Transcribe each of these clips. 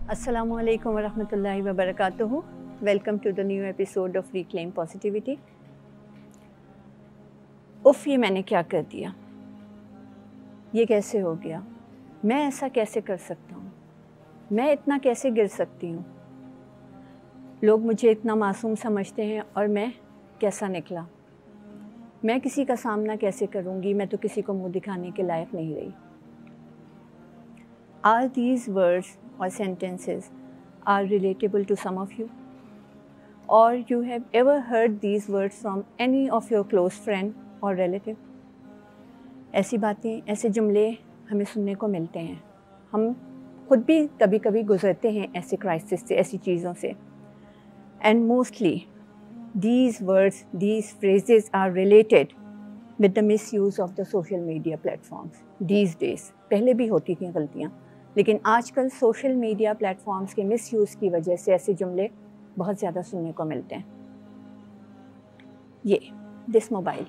Assalamu alaikum wa rahmatullahi wa barakatuhu. Welcome to the new episode of Reclaim Positivity. उफ़, ये मैंने क्या कर दिया, ये कैसे हो गया, मैं ऐसा कैसे कर सकता हूँ, मैं इतना कैसे गिर सकती हूँ, लोग मुझे इतना मासूम समझते हैं और मैं कैसा निकला, मैं किसी का सामना कैसे करूँगी, मैं तो किसी को मुँह दिखाने के लायक नहीं रही. Are these words or sentences are relatable to some of you? Or you have ever heard these words from any of your close friend or relative? ऐसी बातें, ऐसे जुमले हमें सुनने को मिलते हैं. हम खुद भी कभी कभी गुजरते हैं ऐसे क्राइसिस से, ऐसी चीज़ों से. And mostly these words, these phrases are related with the misuse of the social media platforms these days. पहले भी होती थी गलतियाँ, लेकिन आजकल सोशल मीडिया प्लेटफॉर्म्स के मिसयूज़ की वजह से ऐसे जुमले बहुत ज़्यादा सुनने को मिलते हैं. ये दिस मोबाइल,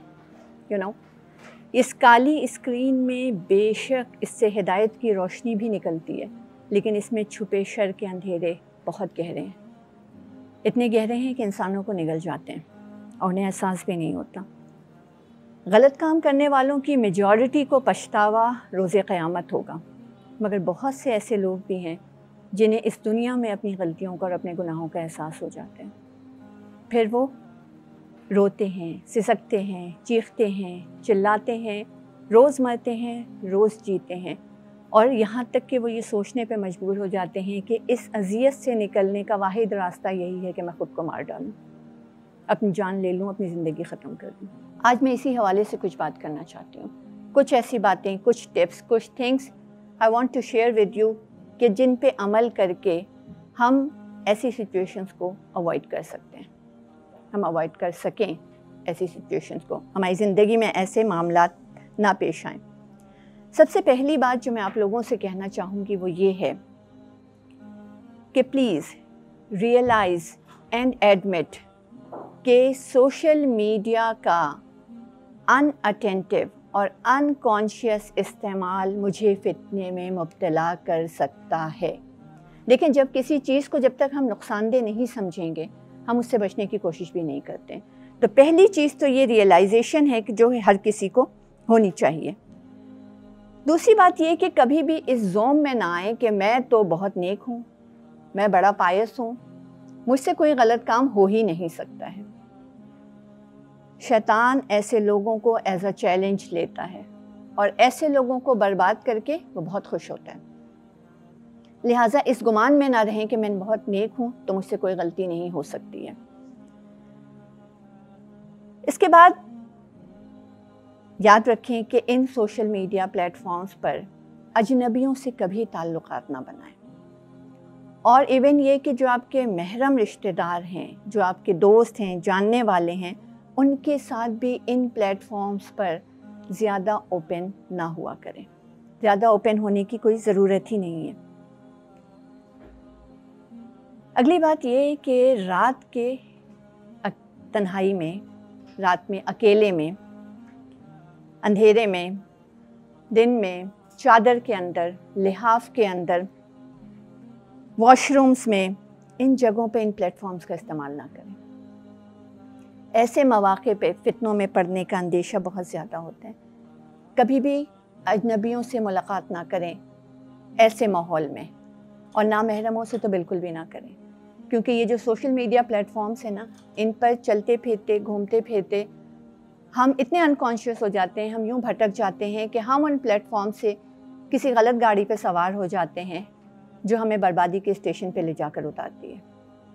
इस काली स्क्रीन में बेशक इससे हिदायत की रोशनी भी निकलती है, लेकिन इसमें छुपे शर के अंधेरे बहुत गहरे हैं. इतने गहरे हैं कि इंसानों को निगल जाते हैं और उन्हें एहसास भी नहीं होता. गलत काम करने वालों की मेजॉरिटी को पछतावा रोज़े क़यामत होगा, मगर बहुत से ऐसे लोग भी हैं जिन्हें इस दुनिया में अपनी गलतियों का और अपने गुनाहों का एहसास हो जाता है. फिर वो रोते हैं, सिसकते हैं, चीखते हैं, चिल्लाते हैं, रोज़ मरते हैं, रोज़ जीते हैं, और यहाँ तक कि वो ये सोचने पे मजबूर हो जाते हैं कि इस अज़ियत से निकलने का वाहिद रास्ता यही है कि मैं ख़ुद को मार डालूँ, अपनी जान ले लूँ, अपनी ज़िंदगी ख़त्म कर दूँ. आज मैं इसी हवाले से कुछ बात करना चाहती हूँ. कुछ ऐसी बातें, कुछ टिप्स, कुछ things I want to share with you कि जिन पे अमल करके हम ऐसी सिचुएशंस को अवॉइड कर सकते हैं, हम अवॉइड कर सकें ऐसी सिचुएशंस को, हमारी ज़िंदगी में ऐसे मामलात ना पेश आएँ. सबसे पहली बात जो मैं आप लोगों से कहना चाहूँगी वो ये है कि प्लीज़ रियलाइज़ एंड एडमिट कि सोशल मीडिया का अनअटेंटिव और अनकॉन्शियस इस्तेमाल मुझे फितने में मुब्तला कर सकता है. लेकिन जब किसी चीज़ को जब तक हम नुकसानदेह नहीं समझेंगे, हम उससे बचने की कोशिश भी नहीं करते. तो पहली चीज़ तो ये रियलाइजेशन है कि जो हर किसी को होनी चाहिए. दूसरी बात ये कि कभी भी इस जोम में ना आए कि मैं तो बहुत नेक हूँ, मैं बड़ा पायस हूँ, मुझसे कोई गलत काम हो ही नहीं सकता है. शैतान ऐसे लोगों को एज अ चैलेंज लेता है और ऐसे लोगों को बर्बाद करके वो बहुत खुश होता है. लिहाजा इस गुमान में ना रहें कि मैं बहुत नेक हूँ तो मुझसे कोई गलती नहीं हो सकती है. इसके बाद याद रखें कि इन सोशल मीडिया प्लेटफॉर्म्स पर अजनबियों से कभी ताल्लुकात ना बनाएं. और इवन ये कि जो आपके महरम रिश्तेदार हैं, जो आपके दोस्त हैं, जानने वाले हैं, उनके साथ भी इन प्लेटफॉर्म्स पर ज़्यादा ओपन ना हुआ करें. ज़्यादा ओपन होने की कोई ज़रूरत ही नहीं है. अगली बात ये है कि रात के तन्हाई में, रात में अकेले में, अंधेरे में, दिन में, चादर के अंदर, लिहाफ के अंदर, वॉशरूम्स में, इन जगहों पे इन प्लेटफॉर्म्स का इस्तेमाल ना करें. ऐसे मौक़े पे फितनों में पड़ने का अंदेशा बहुत ज़्यादा होता है. कभी भी अजनबियों से मुलाकात ना करें ऐसे माहौल में, और ना महरमों से तो बिल्कुल भी ना करें, क्योंकि ये जो सोशल मीडिया प्लेटफॉर्म्स हैं ना, इन पर चलते फिरते, घूमते फिरते हम इतने अनकॉन्शियस हो जाते हैं, हम यूँ भटक जाते हैं कि हम उन प्लेटफॉर्म से किसी गलत गाड़ी पर सवार हो जाते हैं जो हमें बर्बादी के स्टेशन पे ले जाकर उतारती है.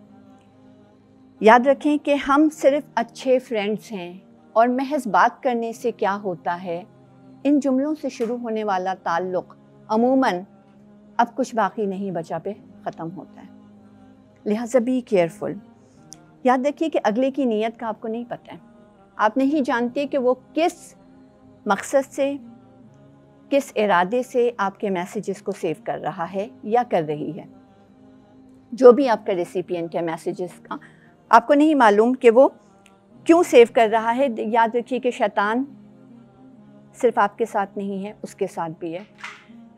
याद रखें कि हम सिर्फ अच्छे फ्रेंड्स हैं और महज बात करने से क्या होता है, इन जुमलों से शुरू होने वाला ताल्लुक़ अमूमन अब कुछ बाकी नहीं बचा पे ख़त्म होता है. लिहाजा बी केयरफुल. याद रखिए कि अगले की नीयत का आपको नहीं पता है. आप नहीं जानते कि वो किस मकसद से, किस इरादे से आपके मैसेजेस को सेव कर रहा है या कर रही है. जो भी आपका रेसिपिएंट है मैसेजेस का, आपको नहीं मालूम कि वो क्यों सेव कर रहा है. याद रखिए कि शैतान सिर्फ आपके साथ नहीं है, उसके साथ भी है.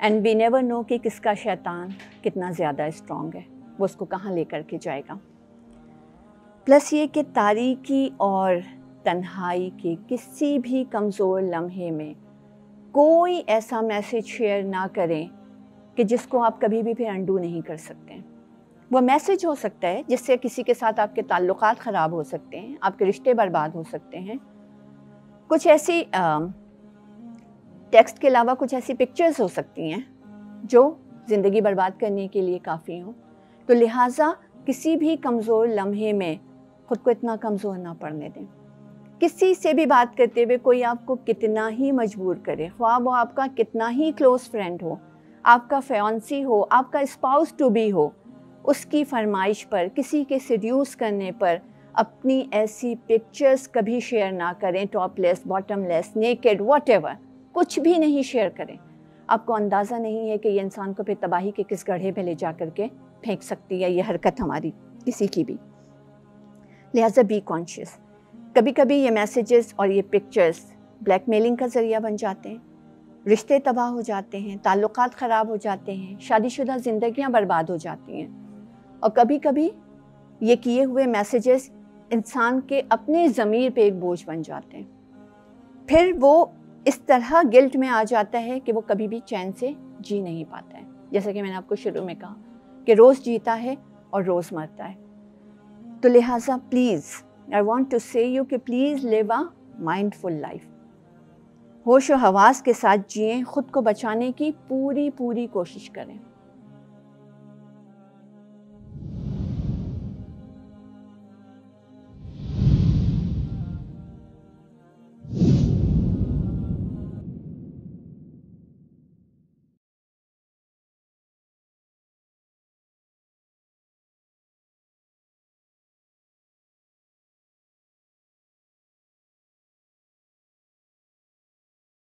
एंड वी नेवर नो कि किसका शैतान कितना ज़्यादा स्ट्रॉन्ग है, वो उसको कहाँ लेकर के जाएगा। प्लस ये कि तारीकी और तन्हाई के किसी भी कमज़ोर लम्हे में कोई ऐसा मैसेज शेयर ना करें कि जिसको आप कभी भी फिर अंडू नहीं कर सकते। वो मैसेज हो सकता है जिससे किसी के साथ आपके ताल्लुकात ख़राब हो सकते हैं, आपके रिश्ते बर्बाद हो सकते हैं। कुछ ऐसी टेक्स्ट के अलावा कुछ ऐसी पिक्चर्स हो सकती हैं जो ज़िंदगी बर्बाद करने के लिए काफ़ी हों। तो लिहाजा किसी भी कमज़ोर लम्हे में ख़ुद को इतना कमज़ोर ना पड़ने दें। किसी से भी बात करते हुए कोई आपको कितना ही मजबूर करे, ख्वाह वो आपका कितना ही क्लोज़ फ्रेंड हो, आपका फियांसी हो, आपका स्पाउस टू बी हो, उसकी फरमाइश पर, किसी के सेड्यूस करने पर अपनी ऐसी पिक्चर्स कभी शेयर ना करें। टॉपलेस, बॉटमलेस, नेकेड, व्हाटएवर, कुछ भी नहीं शेयर करें। आपको अंदाज़ा नहीं है कि ये इंसान को फिर तबाही के किस गड्ढे पे ले जा कर के फेंक सकती है ये हरकत हमारी किसी की भी। लिहाजा बी कॉन्शियस। कभी कभी ये मैसेजेस और ये पिक्चर्स ब्लैकमेलिंग का ज़रिया बन जाते हैं, रिश्ते तबाह हो जाते हैं, ताल्लुकात ख़राब हो जाते हैं, शादीशुदा ज़िंदगियां बर्बाद हो जाती हैं। और कभी कभी ये किए हुए मैसेजेस इंसान के अपने ज़मीर पे एक बोझ बन जाते हैं। फिर वो इस तरह गिल्ट में आ जाता है कि वो कभी भी चैन से जी नहीं पाता है। जैसा कि मैंने आपको शुरू में कहा कि रोज़ जीता है और रोज़ मरता है। तो लिहाजा please I want to say you कि please live a mindful life. होश व हवास के साथ जिएं, ख़ुद को बचाने की पूरी कोशिश करें।